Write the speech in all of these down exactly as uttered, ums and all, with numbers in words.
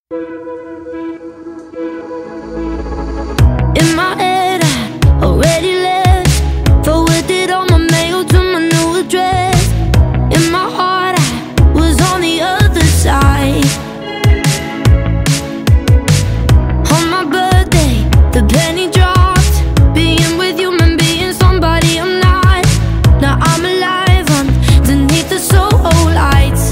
In my head, I already left, forwarded all my mail to my new address. In my heart, I was on the other side. On my birthday, the penny dropped. Being with you meant being somebody I'm not. Now I'm alive underneath the Soho lights.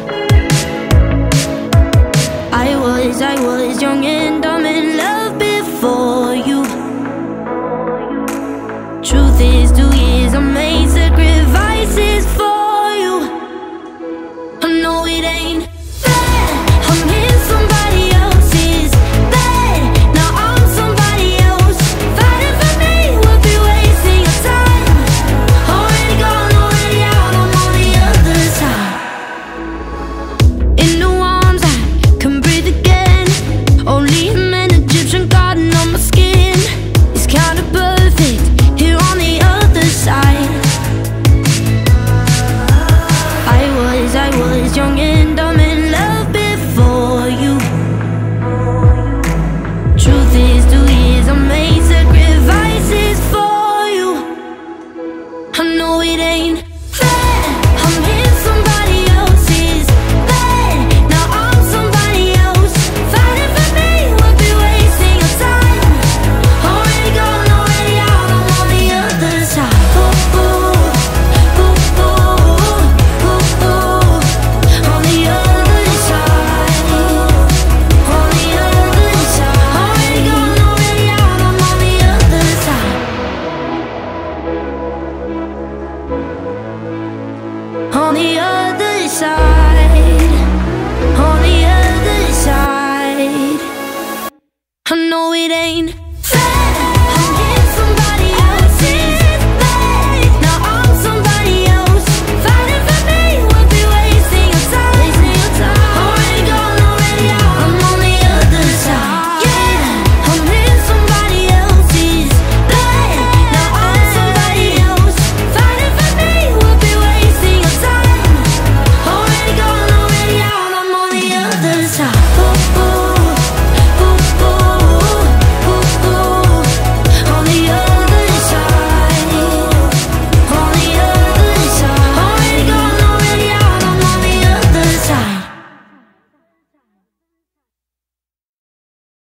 I was, I was young and dumb in love before you. Truth is, two years I made sacrifices for you. I know it ain't fair, I'm in somebody else's bed. Now I'm somebody else. Fighting for me would be wasting your time. Already gone, already out, I'm on the other side. In new arms I can breathe again. Only him and Egyptian garden on my skin. It's kinda perfect here on the other side. I was, I was young and dumb in love before you. Truth is, two years I made sacrifices for you. I know it ain't fair, I'm in somebody else's bed. Now I'm somebody else. Fighting for me would be wasting your time. Already gone, already out, I'm on the other side. Ooh, ooh, ooh, ooh, ooh, ooh. On the other side. On the other side. Already gone, already out, I'm on the other side. On the other side. On the other side. I know it ain't